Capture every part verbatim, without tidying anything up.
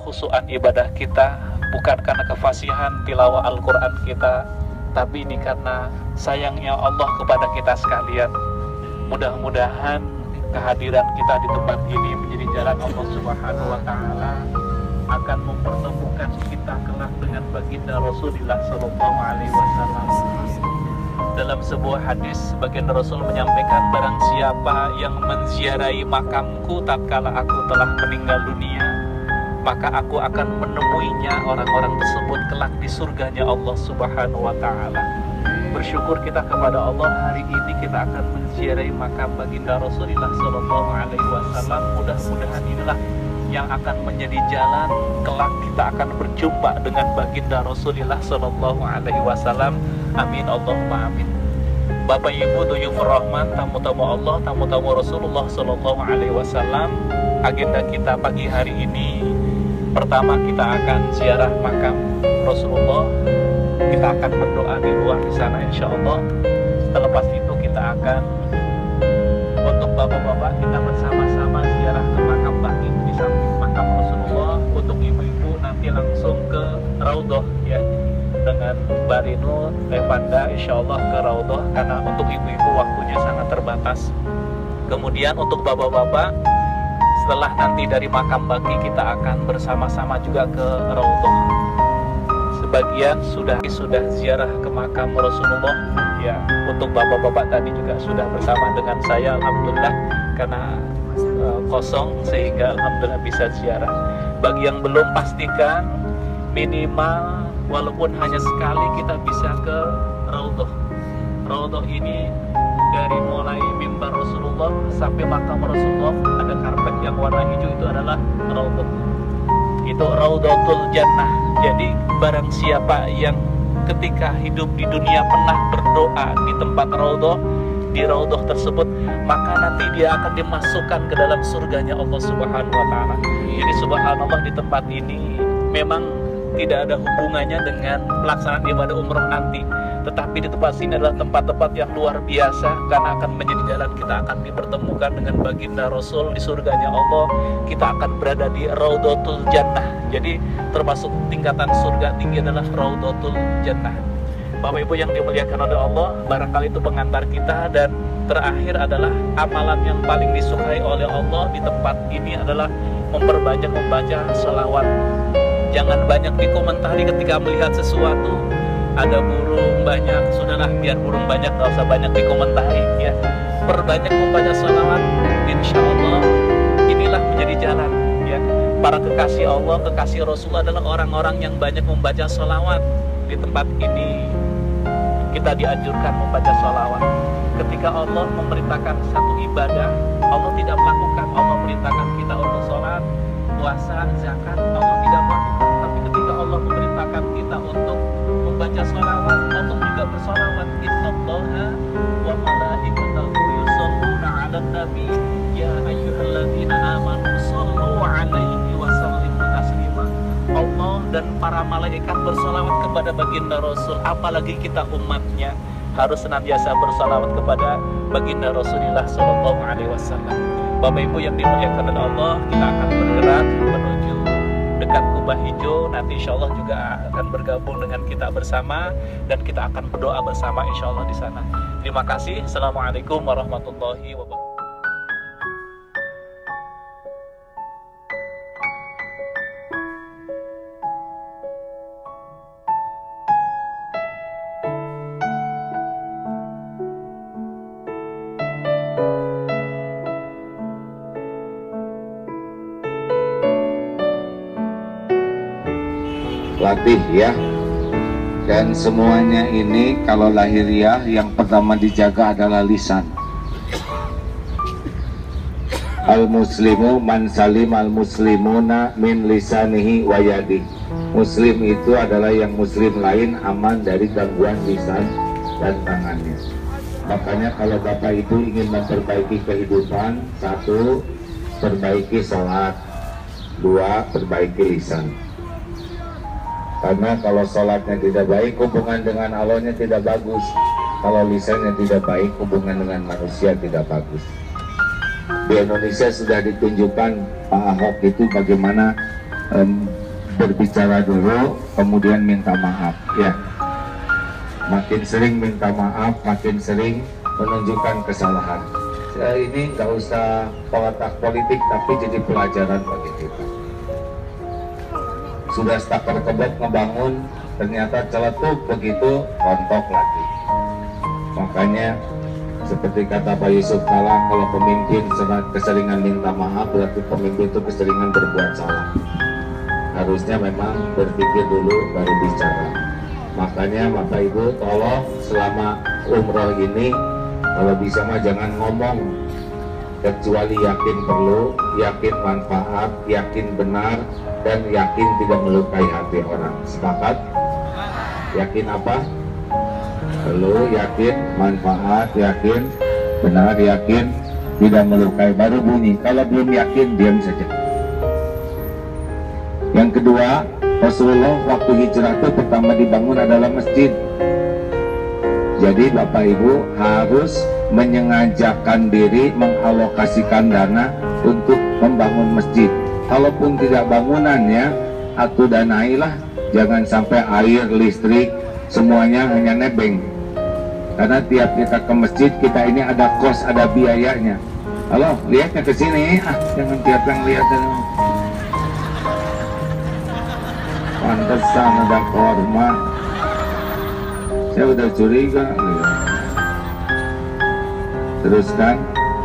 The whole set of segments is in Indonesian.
kekhusyuan ibadah kita, bukan karena kefasihan tilawah Al-Quran kita, tapi ini karena sayangnya Allah kepada kita sekalian. Mudah-mudahan kehadiran kita di tempat ini menjadi jalan Allah Subhanahu wa Ta'ala akan mempertemukan kita kelak dengan baginda Rasulullah Sallallahu Alaihi Wasallam. Dalam sebuah hadis, baginda Rasul menyampaikan, barang siapa yang menziarahi makamku tatkala aku telah meninggal dunia, maka aku akan menemuinya orang-orang tersebut kelak di surganya Allah Subhanahu wa Ta'ala. Bersyukur kita kepada Allah, hari ini kita akan menziarahi makam baginda Rasulullah Sallallahu Alaihi Wasallam. Mudah-mudahan inilah yang akan menjadi jalan kelak kita akan berjumpa dengan baginda Rasulullah Sallallahu Alaihi Wasallam. Amin Allahumma amin. Bapak Ibu Duyufur Rahman, tamu-tamu Allah, tamu-tamu Rasulullah Sallallahu Alaihi Wasallam, agenda kita pagi hari ini, pertama kita akan ziarah makam Rasulullah. Kita akan berdoa di luar di sana insya Allah. Terlepas itu kita akan, untuk bapak-bapak kita bersama-sama ziarah ke makam baki di samping makam Rasulullah. Untuk ibu-ibu nanti langsung ke Raudhah ya, dengan Barinu Levanda insya Allah ke Raudhah, karena untuk ibu-ibu waktunya sangat terbatas. Kemudian untuk bapak-bapak, setelah nanti dari makam baki kita akan bersama-sama juga ke Raudhah. Sebagian sudah sudah ziarah ke makam Rasulullah ya. Untuk bapak-bapak tadi juga sudah bersama dengan saya alhamdulillah, karena uh, kosong sehingga alhamdulillah bisa ziarah. Bagi yang belum, pastikan minimal walaupun hanya sekali kita bisa ke Raudhah. Raudhah ini dari mulai mimbar Rasulullah sampai makam Rasulullah ada karpet yang warna hijau, itu adalah Raudhah. Itu Raudhatul Jannah. Jadi barang siapa yang ketika hidup di dunia pernah berdoa di tempat Raudhah, di Raudhah tersebut, maka nanti dia akan dimasukkan ke dalam surganya Allah Subhanahu wa Ta'ala. Jadi subhanallah, di tempat ini memang tidak ada hubungannya dengan pelaksanaan ibadah umroh nanti, tetapi di tempat sini adalah tempat-tempat yang luar biasa, karena akan menjadi jalan kita akan dipertemukan dengan baginda Rasul di surganya Allah. Kita akan berada di Raudhatul Jannah. Jadi termasuk tingkatan surga tinggi adalah Raudhatul Jannah. Bapak Ibu yang dimuliakan oleh Allah, barangkali itu pengantar kita. Dan terakhir adalah amalan yang paling disukai oleh Allah di tempat ini adalah memperbanyak membaca sholawat. Jangan banyak dikomentari ketika melihat sesuatu. Ada burung banyak, sudahlah biar burung banyak, gak usah banyak dikomentari ya. Perbanyak membaca sholawat, insya Allah inilah menjadi jalan ya. Para kekasih Allah, kekasih Rasul adalah orang-orang yang banyak membaca sholawat. Di tempat ini kita dianjurkan membaca sholawat. Ketika Allah memerintahkan satu ibadah, Allah tidak melakukan. Allah perintahkan kita untuk sholat, puasa, zakat, Allah tidak melakukan. Tapi ketika Allah memerintahkan kita untuk membaca sholawat, Allah juga bersolawat. Innallaha wa malaikatahu yusholluna 'alan nabi ya ayyuhalladzina amanu shollu 'alaihi wa sallimu taslima. Allah dan para malaikat bersolawat kepada baginda Rasul, apalagi kita umatnya harus senantiasa bersolawat kepada baginda Rasulullah Sallallahu Alaihi Wasallam. Bapak Ibu yang dimuliakan oleh Allah, kita akan bergerak menuju dekat Kubah Hijau. Nanti insya Allah juga akan bergabung dengan kita bersama, dan kita akan berdoa bersama insya Allah di sana. Terima kasih. Assalamualaikum warahmatullahi wabarakatuh. Latih ya. Dan semuanya ini kalau lahiriah yang pertama dijaga adalah lisan. Al muslimu man salim al muslimuna min lisanihi wa yadihi. Muslim itu adalah yang muslim lain aman dari gangguan lisan dan tangannya. Makanya kalau Bapak Ibu ingin memperbaiki kehidupan, satu, perbaiki sholat, dua, perbaiki lisan. Karena kalau sholatnya tidak baik, hubungan dengan Allahnya tidak bagus. Kalau lisannya tidak baik, hubungan dengan manusia tidak bagus. Di Indonesia sudah ditunjukkan Pak Ahok itu bagaimana um, berbicara dulu, kemudian minta maaf ya. Makin sering minta maaf, makin sering menunjukkan kesalahan. Ini nggak usah kotak politik, tapi jadi pelajaran bagi kita. Sudah stakar kebet ngebangun, ternyata celetuk, begitu rontok lagi. Makanya seperti kata Pak Yusuf Kala, kalau pemimpin keseringan minta maaf, berarti pemimpin itu keseringan berbuat salah. Harusnya memang berpikir dulu baru bicara. Makanya Bapak Ibu tolong selama umroh ini, kalau bisa mah jangan ngomong, kecuali yakin perlu, yakin manfaat, yakin benar, dan yakin tidak melukai hati orang. Sepakat? Yakin apa? Perlu, yakin, manfaat, yakin, benar, yakin, tidak melukai, baru bunyi. Kalau belum yakin, diam saja. Yang kedua, Rasulullah waktu hijrah itu pertama dibangun adalah masjid. Jadi Bapak Ibu harus menyengajakan diri, mengalokasikan dana untuk membangun masjid. Kalaupun tidak bangunannya, atuh danailah, jangan sampai air, listrik, semuanya hanya nebeng. Karena tiap kita ke masjid, kita ini ada kos, ada biayanya. Halo, lihatnya ke sini, ah jangan tiap yang lihat. Pantesan ada korma. Saya udah curiga. Teruskan.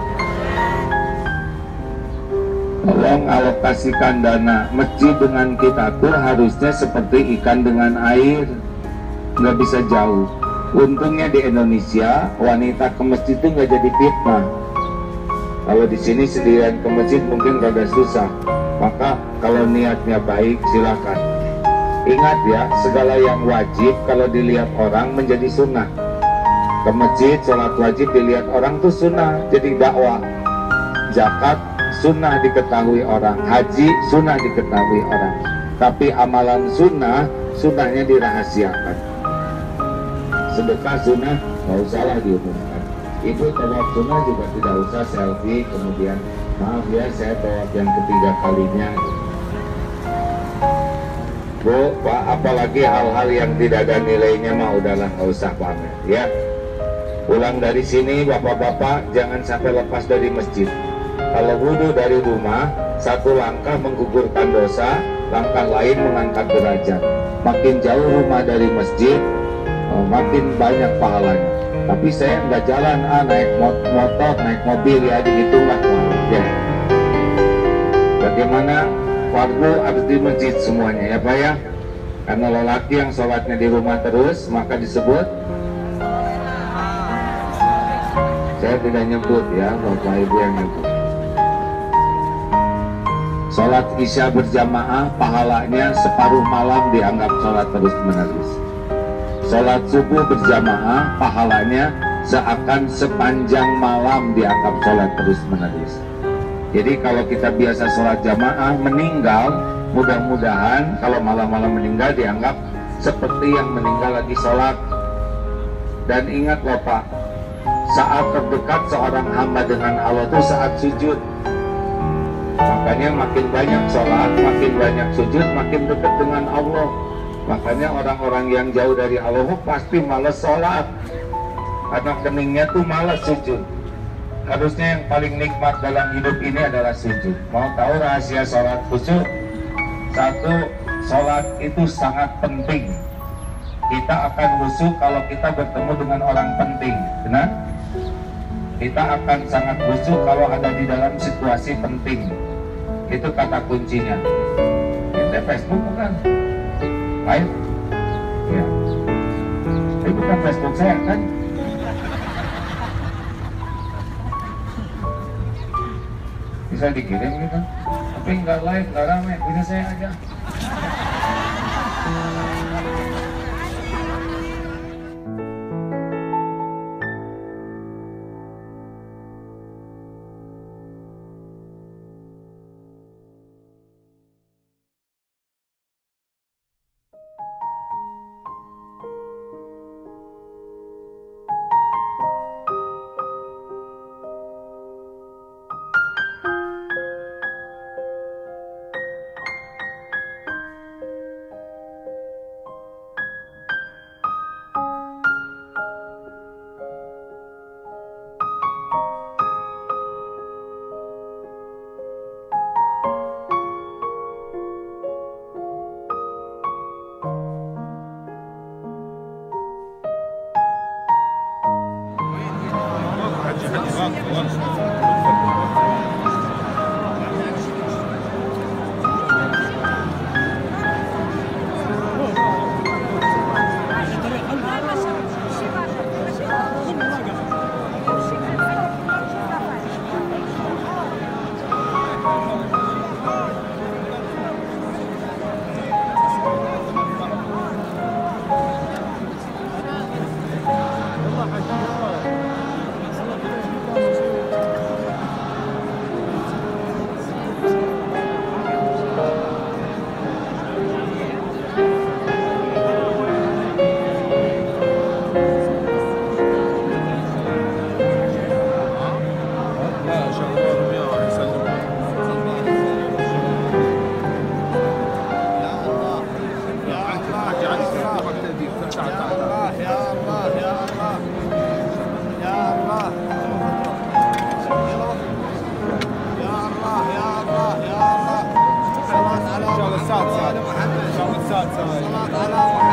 Tolong alokasikan dana. Masjid dengan kita tuh harusnya seperti ikan dengan air, nggak bisa jauh. Untungnya di Indonesia wanita ke masjid itu nggak jadi fitnah. Kalau di sini sendirian ke masjid mungkin rada susah. Maka kalau niatnya baik silakan. Ingat ya, segala yang wajib kalau dilihat orang menjadi sunnah. Ke masjid, sholat wajib dilihat orang tuh sunnah, jadi dakwah. Zakat sunnah diketahui orang, haji sunnah diketahui orang. Tapi amalan sunnah, sunnahnya dirahasiakan. Sedekah sunnah, nggak usahlah diumumkan. Ibu tawaf sunnah juga tidak usah selfie, kemudian maaf ya saya tawaf yang ketiga kalinya. Bu, Pak, apalagi hal-hal yang tidak ada nilainya mah udahlah nggak usah pamer ya. Pulang dari sini bapak-bapak jangan sampai lepas dari masjid. Kalau wudhu dari rumah, satu langkah menggugurkan dosa, langkah lain mengangkat derajat. Makin jauh rumah dari masjid, oh, makin banyak pahalanya. Tapi saya nggak jalan, ah naik motor, naik mobil ya, dihitunglah ya. Bagaimana? Fardu harus di masjid semuanya ya Pak ya. Karena lelaki yang sholatnya di rumah terus, maka disebut, saya tidak nyebut ya, Bapak Ibu yang nyebut. Sholat isya berjamaah pahalanya separuh malam dianggap sholat terus menerus. Sholat subuh berjamaah pahalanya seakan sepanjang malam dianggap sholat terus menerus. Jadi kalau kita biasa sholat jamaah, meninggal, mudah-mudahan kalau malam-malam meninggal dianggap seperti yang meninggal lagi sholat. Dan ingat loh Pak, saat terdekat seorang hamba dengan Allah itu saat sujud. Makanya makin banyak sholat, makin banyak sujud, makin dekat dengan Allah. Makanya orang-orang yang jauh dari Allah pasti malas sholat, karena keningnya tuh malas sujud. Harusnya yang paling nikmat dalam hidup ini adalah sujud. Mau tahu rahasia sholat khusyuk? Satu, sholat itu sangat penting. Kita akan khusyuk kalau kita bertemu dengan orang penting, benar? Kita akan sangat khusyuk kalau ada di dalam situasi penting. Itu kata kuncinya. Ini Facebook bukan? Live? Ya. Ini bukan Facebook saya kan? Bisa dikirim gitu, tapi nggak live, nggak rame, bisa saya aja. صلاة صلاة صلاة